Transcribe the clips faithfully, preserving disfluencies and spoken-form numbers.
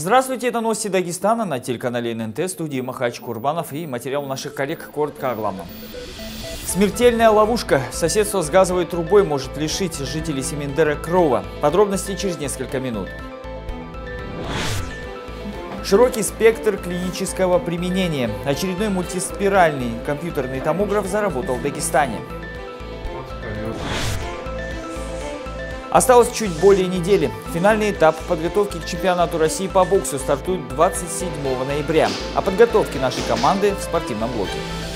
Здравствуйте, это новости Дагестана на телеканале эн эн тэ, студии Махач Курбанов и материал наших коллег коротко о главном. Смертельная ловушка. Соседство с газовой трубой может лишить жителей Семендера крова. Подробности через несколько минут. Широкий спектр клинического применения. Очередной мультиспиральный компьютерный томограф заработал в Дагестане. Осталось чуть более недели. Финальный этап подготовки к чемпионату России по боксу стартует двадцать седьмого ноября. О подготовке нашей команды в спортивном блоке.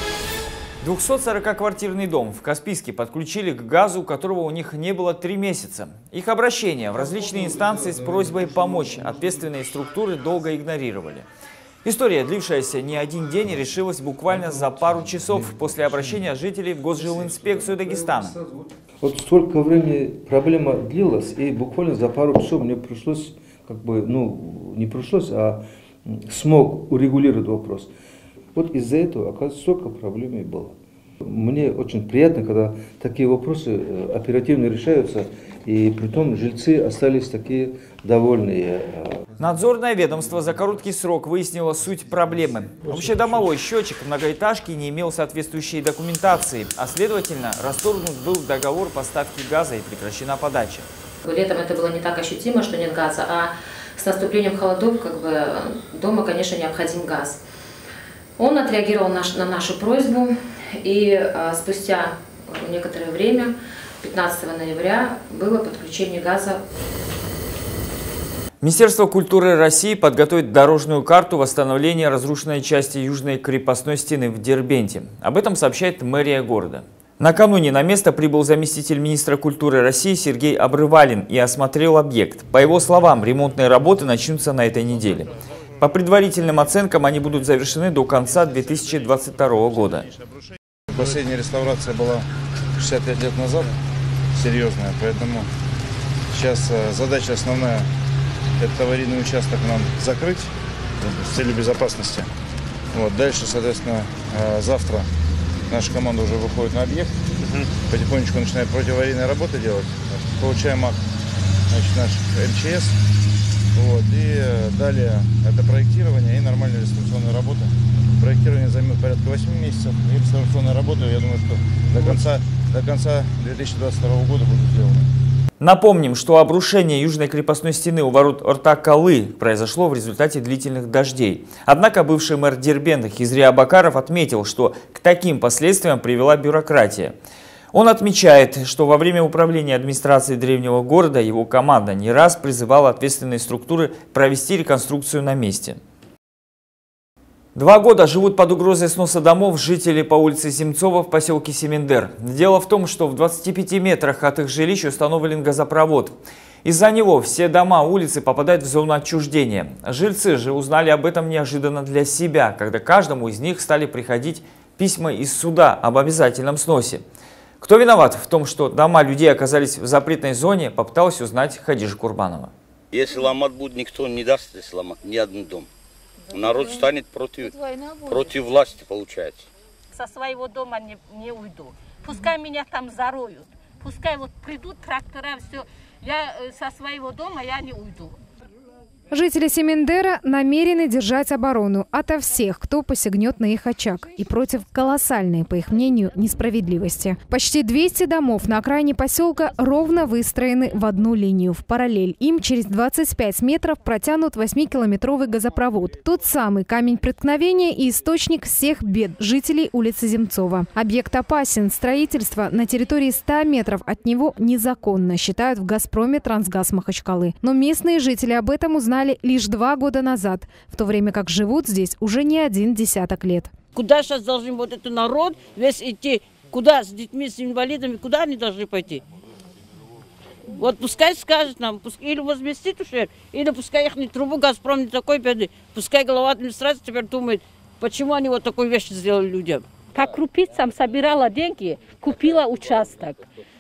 двухсотсорокаквартирный дом в Каспийске подключили к газу, которого у них не было три месяца. Их обращение в различные инстанции с просьбой помочь ответственные структуры долго игнорировали. История, длившаяся не один день, решилась буквально за пару часов после обращения жителей в Госжилинспекцию Дагестана. Вот столько времени проблема длилась, и буквально за пару часов мне пришлось, как бы, ну, не пришлось, а смог урегулировать вопрос. Вот из-за этого, оказывается, столько проблем и было. Мне очень приятно, когда такие вопросы оперативно решаются, и притом жильцы остались такие довольные. Надзорное ведомство за короткий срок выяснило суть проблемы. Общедомовой счетчик многоэтажки не имел соответствующей документации, а следовательно, расторгнут был договор поставки газа и прекращена подача. Летом это было не так ощутимо, что нет газа, а с наступлением холодов как бы, дома, конечно, необходим газ. Он отреагировал наш, на нашу просьбу, и а, спустя некоторое время, пятнадцатого ноября, было подключение газа. Министерство культуры России подготовит дорожную карту восстановления разрушенной части южной крепостной стены в Дербенте. Об этом сообщает мэрия города. Накануне на место прибыл заместитель министра культуры России Сергей Обрывалин и осмотрел объект. По его словам, ремонтные работы начнутся на этой неделе. По предварительным оценкам, они будут завершены до конца две тысячи двадцать второго года. Последняя реставрация была шестьдесят пять лет назад, серьезная, поэтому сейчас задача основная – этот аварийный участок нам закрыть с целью безопасности. Вот, дальше, соответственно, завтра наша команда уже выходит на объект, потихонечку начинает противоаварийные работы делать, получаем акт, значит, наших эм че эс. Вот, и далее это проектирование и нормальная реставрационная работа. Проектирование займет порядка восьми месяцев, и реставрационная работа, я думаю, что до конца, до конца две тысячи двадцать второго года будет сделана. Напомним, что обрушение южной крепостной стены у ворот Орта-Калы произошло в результате длительных дождей. Однако бывший мэр Дербента Хизри Абакаров отметил, что к таким последствиям привела бюрократия. Он отмечает, что во время управления администрацией древнего города его команда не раз призывала ответственные структуры провести реконструкцию на месте. Два года живут под угрозой сноса домов жители по улице Земцова в поселке Семендер. Дело в том, что в двадцати пяти метрах от их жилищ установлен газопровод. Из-за него все дома улицы попадают в зону отчуждения. Жильцы же узнали об этом неожиданно для себя, когда каждому из них стали приходить письма из суда об обязательном сносе. Кто виноват в том, что дома людей оказались в запретной зоне, попыталась узнать Хадижа Курбанова. Если ломать будет, никто не даст сломать ни один дом. Народ станет против, против власти, получается. Со своего дома не, не уйду. Пускай меня там зароют. Пускай вот придут трактора, все. Я со своего дома я не уйду. Жители Семендера намерены держать оборону ото всех, кто посягнет на их очаг, и против колоссальной, по их мнению, несправедливости. Почти двести домов на окраине поселка ровно выстроены в одну линию, в параллель. Им через двадцать пять метров протянут восьмикилометровый газопровод. Тот самый камень преткновения и источник всех бед жителей улицы Земцова. Объект опасен. Строительство на территории ста метров от него незаконно, считают в «Газпроме» Трансгаз Махачкалы. Но местные жители об этом узнали лишь два года назад, в то время как живут здесь уже не один десяток лет. Куда сейчас должен вот этот народ весь идти? Куда с детьми, с инвалидами? Куда они должны пойти? Вот пускай скажет нам, пускай, или возместит ущерб, или пускай их трубу «Газпром» не такой беды. Пускай глава администрации теперь думает, почему они вот такую вещь сделали людям. По крупицам собирала деньги, купила участок.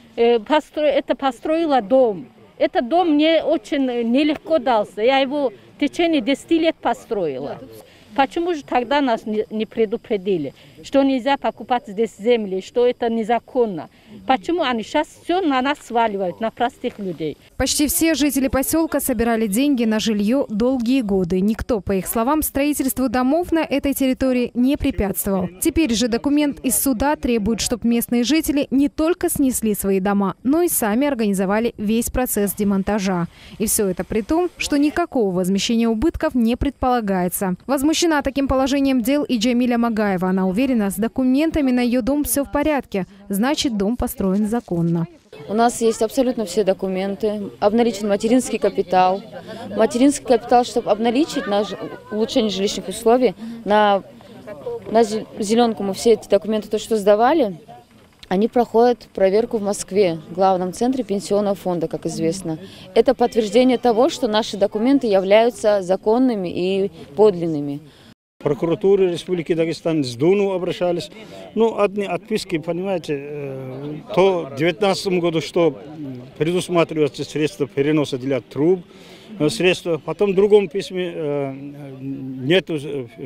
Это построила дом. Этот дом мне очень нелегко дался. Я его в течение десяти лет построила. Почему же тогда нас не предупредили, что нельзя покупать здесь земли, что это незаконно? Почему они сейчас все на нас сваливают, на простых людей? Почти все жители поселка собирали деньги на жилье долгие годы. Никто, по их словам, строительству домов на этой территории не препятствовал. Теперь же документ из суда требует, чтобы местные жители не только снесли свои дома, но и сами организовали весь процесс демонтажа. И все это при том, что никакого возмещения убытков не предполагается. Возмущена таким положением дел и Джамиля Магаева. Она уверена, с документами на ее дом все в порядке. Значит, дом построен законно. У нас есть абсолютно все документы. Обналичен материнский капитал. Материнский капитал, чтобы обналичить на улучшение жилищных условий, на, на зеленку мы все эти документы, то, что сдавали, они проходят проверку в Москве, в главном центре пенсионного фонда, как известно. Это подтверждение того, что наши документы являются законными и подлинными. Прокуратуры Республики Дагестан с Дуну обращались. Ну, одни отписки, понимаете, то в две тысячи девятнадцатом году, что предусматриваются средства переноса для труб, средства. Потом в другом письме нету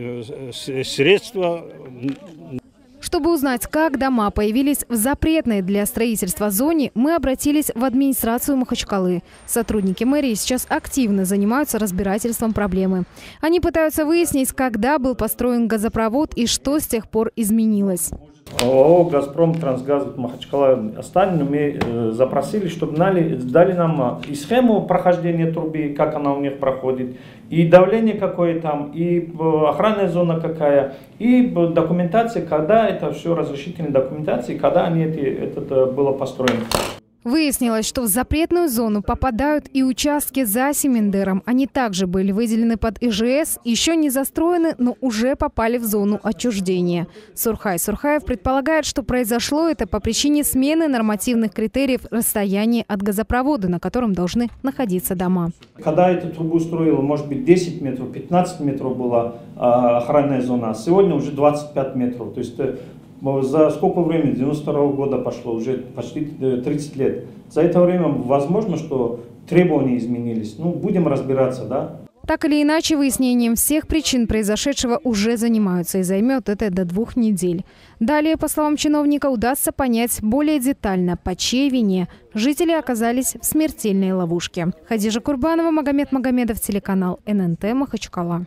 средства. Чтобы узнать, как дома появились в запретной для строительства зоне, мы обратились в администрацию Махачкалы. Сотрудники мэрии сейчас активно занимаются разбирательством проблемы. Они пытаются выяснить, когда был построен газопровод и что с тех пор изменилось. ООО «Газпром Трансгаз» Махачкала Останину мы э, запросили, чтобы дали, дали нам и схему прохождения трубы, как она у них проходит, и давление какое там, и охранная зона какая, и документация, когда это все разрешительные документации, когда они эти, это было построено. Выяснилось, что в запретную зону попадают и участки за Семендером. Они также были выделены под ИЖС, еще не застроены, но уже попали в зону отчуждения. Сурхай Сурхаев предполагает, что произошло это по причине смены нормативных критериев расстояния от газопровода, на котором должны находиться дома. Когда эту трубу строила, может быть, десять метров, пятнадцать метров была а, охранная зона, а сегодня уже двадцать пять метров. То есть за сколько времени? девяносто второго года пошло, уже почти тридцать лет. За это время возможно, что требования изменились. Ну, будем разбираться, да? Так или иначе, выяснением всех причин произошедшего уже занимаются, и займет это до двух недель. Далее, по словам чиновника, удастся понять более детально, по чьей вине жители оказались в смертельной ловушке. Хадижа Курбанова, Магомед Магомедов, телеканал эн эн тэ Махачкала.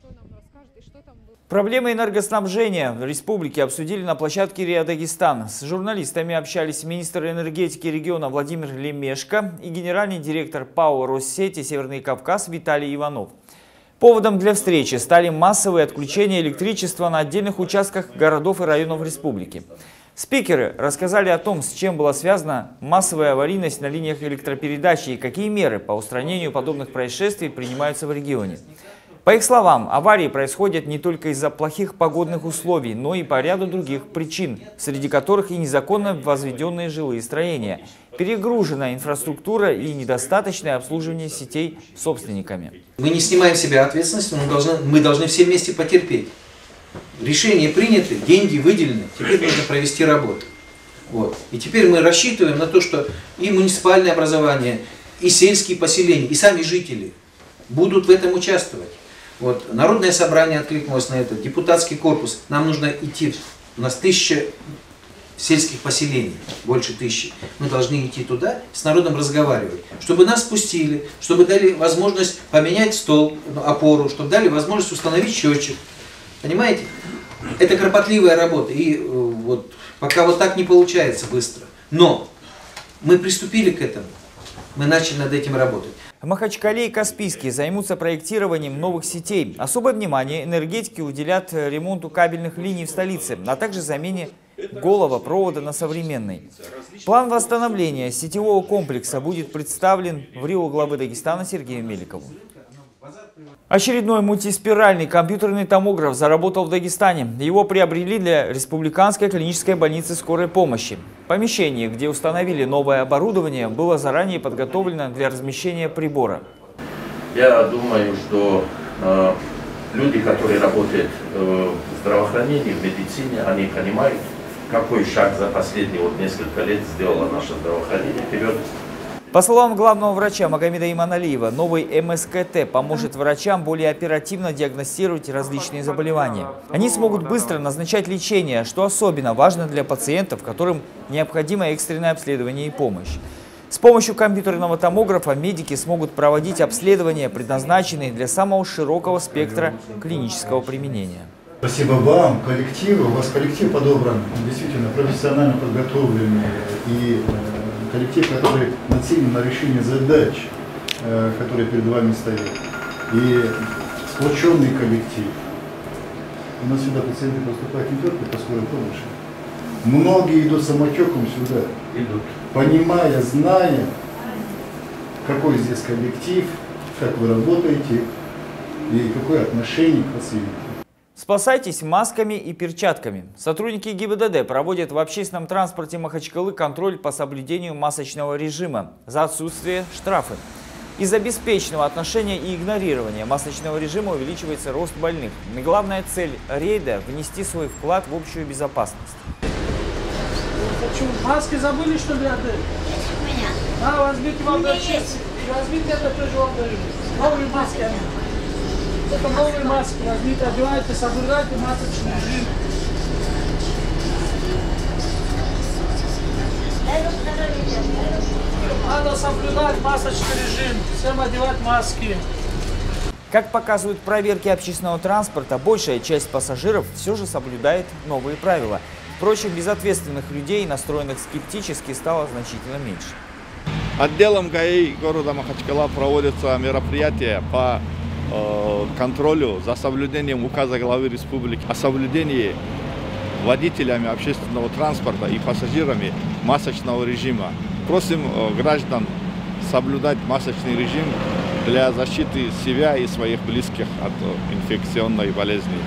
Проблемы энергоснабжения в республике обсудили на площадке РИА Дагестан. С журналистами общались министр энергетики региона Владимир Лемешко и генеральный директор ПАО «Россети Северный Кавказ» Виталий Иванов. Поводом для встречи стали массовые отключения электричества на отдельных участках городов и районов республики. Спикеры рассказали о том, с чем была связана массовая аварийность на линиях электропередачи и какие меры по устранению подобных происшествий принимаются в регионе. По их словам, аварии происходят не только из-за плохих погодных условий, но и по ряду других причин, среди которых и незаконно возведенные жилые строения, перегруженная инфраструктура и недостаточное обслуживание сетей собственниками. Мы не снимаем с себя ответственность, мы должны, мы должны все вместе потерпеть. Решения приняты, деньги выделены, теперь нужно провести работу. Вот. И теперь мы рассчитываем на то, что и муниципальное образование, и сельские поселения, и сами жители будут в этом участвовать. Вот. Народное собрание откликнулось на это, депутатский корпус. Нам нужно идти, у нас тысяча сельских поселений, больше тысячи. Мы должны идти туда, с народом разговаривать, чтобы нас пустили, чтобы дали возможность поменять стол, опору, чтобы дали возможность установить счетчик. Понимаете? Это кропотливая работа, и вот пока вот так не получается быстро. Но мы приступили к этому, мы начали над этим работать. В Махачкале и Каспийске займутся проектированием новых сетей. Особое внимание энергетики уделят ремонту кабельных линий в столице, а также замене голого провода на современный. План восстановления сетевого комплекса будет представлен в РИО главы Дагестана Сергею Меликову. Очередной мультиспиральный компьютерный томограф заработал в Дагестане. Его приобрели для Республиканской клинической больницы скорой помощи. Помещение, где установили новое оборудование, было заранее подготовлено для размещения прибора. Я думаю, что э, люди, которые работают э, в здравоохранении, в медицине, они понимают, какой шаг за последние вот несколько лет сделало наше здравоохранение вперед. По словам главного врача Магомеда Иманалиева, новый эм эс ка тэ поможет врачам более оперативно диагностировать различные заболевания. Они смогут быстро назначать лечение, что особенно важно для пациентов, которым необходимо экстренное обследование и помощь. С помощью компьютерного томографа медики смогут проводить обследования, предназначенные для самого широкого спектра клинического применения. Спасибо вам, коллективу. У вас коллектив подобран действительно профессионально подготовленный и коллектив, который нацелен на решение задач, которые перед вами стоят. И сплоченный коллектив. У нас сюда пациенты поступают не только по скорой помощи. Многие идут самотеком сюда, идут, понимая, зная, какой здесь коллектив, как вы работаете и какое отношение к пациенту. Спасайтесь масками и перчатками. Сотрудники гэ и бэ дэ дэ проводят в общественном транспорте Махачкалы контроль по соблюдению масочного режима. За отсутствие штрафы. Из-за беспечного отношения и игнорирования масочного режима увеличивается рост больных. И главная цель рейда – внести свой вклад в общую безопасность. Маски забыли, что ли, отель? У меня. А, возьмите вам дочесть. Возьмите это тоже вам дают. Новые маски. Это новые маски. Возьмите, одевайте, соблюдайте масочный режим. Надо соблюдать масочный режим. Всем одевать маски. Как показывают проверки общественного транспорта, большая часть пассажиров все же соблюдает новые правила. Впрочем, безответственных людей, настроенных скептически, стало значительно меньше. Отделом гэ а и города Махачкала проводятся мероприятия по э, контролю за соблюдением указа главы республики о соблюдении водителями общественного транспорта и пассажирами масочного режима. Просим э, граждан соблюдать масочный режим для защиты себя и своих близких от э, инфекционной болезни.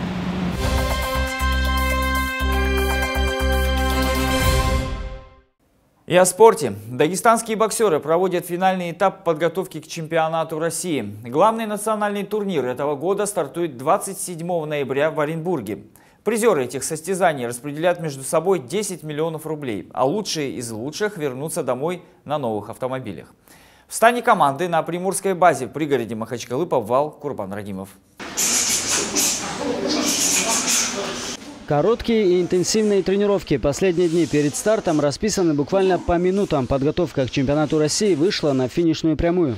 И о спорте. Дагестанские боксеры проводят финальный этап подготовки к чемпионату России. Главный национальный турнир этого года стартует двадцать седьмого ноября в Оренбурге. Призеры этих состязаний распределят между собой десять миллионов рублей, а лучшие из лучших вернутся домой на новых автомобилях. В стане команды на приморской базе в пригороде Махачкалы побывал Курбан Рагимов. Короткие и интенсивные тренировки последние дни перед стартом расписаны буквально по минутам. Подготовка к чемпионату России вышла на финишную прямую.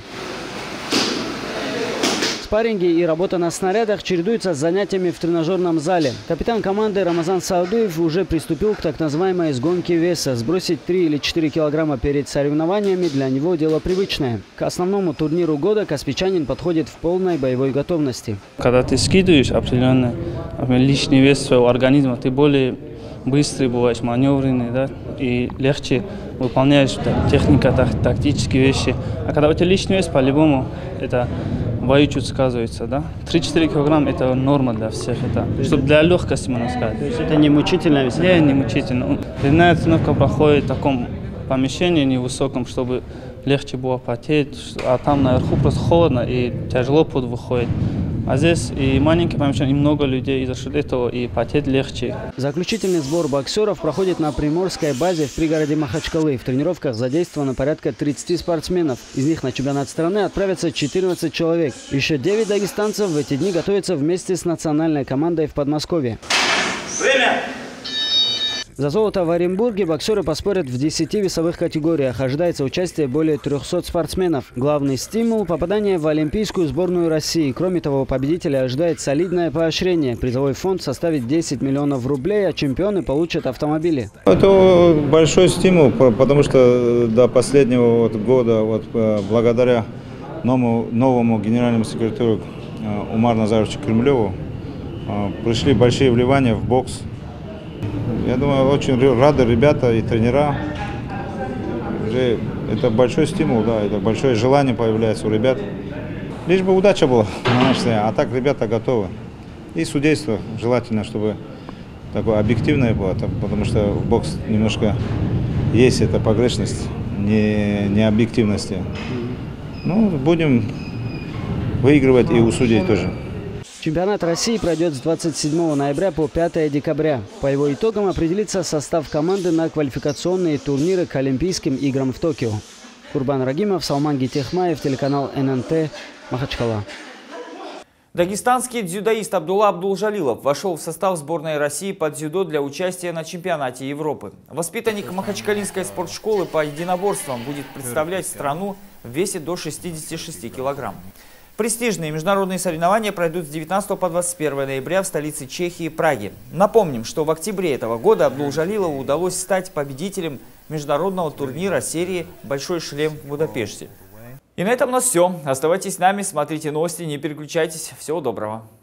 Спарринги и работа на снарядах чередуются с занятиями в тренажерном зале. Капитан команды Рамазан Саудуев уже приступил к так называемой сгонке веса. Сбросить три или четыре килограмма перед соревнованиями для него дело привычное. К основному турниру года каспичанин подходит в полной боевой готовности. Когда ты скидываешь определенный лишний вес своего организма, ты более быстрый бываешь, маневренный, да, и легче выполняешь да, техника, так, тактические вещи. А когда у тебя лишний вес, по-любому это в бою чуть сказывается, да. три-четыре килограмма это норма для всех, это, чтобы для легкости, можно сказать. То есть это не мучительно весить? Не, не мучительно. Длинная тренировка проходит в таком помещении невысоком, чтобы легче было потеть, а там наверху просто холодно и тяжело пот выходит. А здесь и маленький помещение, и много людей, и за счет этого и потеть легче. Заключительный сбор боксеров проходит на приморской базе в пригороде Махачкалы. В тренировках задействовано порядка тридцати спортсменов. Из них на чемпионат страны отправятся четырнадцать человек. Еще девять дагестанцев в эти дни готовятся вместе с национальной командой в Подмосковье. Время! За золото в Оренбурге боксеры поспорят в десяти весовых категориях. Ожидается участие более трёхсот спортсменов. Главный стимул – попадание в Олимпийскую сборную России. Кроме того, победителя ожидает солидное поощрение. Призовой фонд составит десять миллионов рублей, а чемпионы получат автомобили. Это большой стимул, потому что до последнего вот года, вот, благодаря новому, новому генеральному секретарю Умару Назаровичу Кремлеву, пришли большие вливания в бокс. Я думаю, очень рады ребята и тренера. Это большой стимул, да, это большое желание появляется у ребят. Лишь бы удача была, а так ребята готовы. И судейство желательно, чтобы такое объективное было, потому что в бокс немножко есть эта погрешность, не, не объективности. Ну, будем выигрывать и у судей тоже. Чемпионат России пройдет с двадцать седьмого ноября по пятое декабря. По его итогам определится состав команды на квалификационные турниры к Олимпийским играм в Токио. Курбан Рагимов, Салман Гитехмаев, телеканал эн эн тэ, Махачкала. Дагестанский дзюдоист Абдулла Абдулжалилов вошел в состав сборной России по дзюдо для участия на чемпионате Европы. Воспитанник Махачкалинской спортшколы по единоборствам будет представлять страну в весе до шестидесяти шести килограмм. Престижные международные соревнования пройдут с девятнадцатого по двадцать первое ноября в столице Чехии Праге. Напомним, что в октябре этого года Абдулжалилову удалось стать победителем международного турнира серии «Большой шлем» в Будапеште. И на этом у нас все. Оставайтесь с нами, смотрите новости, не переключайтесь. Всего доброго.